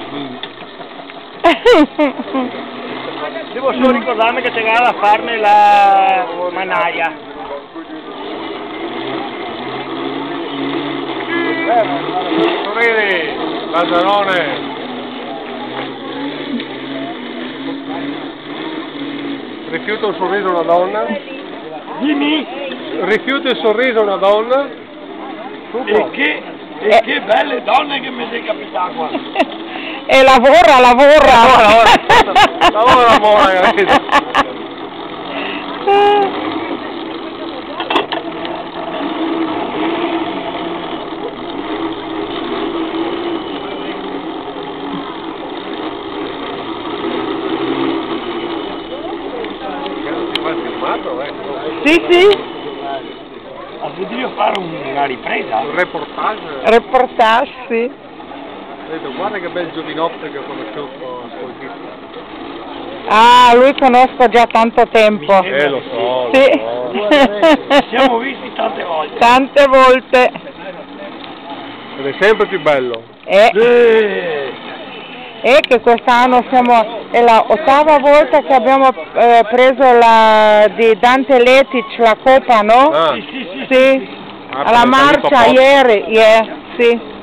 Devo solo ricordarmi che c'era da farmi la mannaia. Sorridi, Lazzarone. Rifiuta un sorriso una donna? Dimmi! Rifiuta il sorriso una donna? E che belle donne che mi sei capitato qua! E lavora! Lavora, ragazzi! Sì. Potrei fare una ripresa? Un reportage? Reportage, sì. Vedo, guarda che bel giovinotto che ho conosciuto a Scolpista. Ah, lui conosco già tanto tempo. Lo so. Sì. Ci siamo visti tante volte. Tante volte. Ed è sempre più bello. E che quest'anno è la 8ª volta che abbiamo preso la di Dante Letic la coppa, no? Ah. Sì. Alla marcia ieri, sì.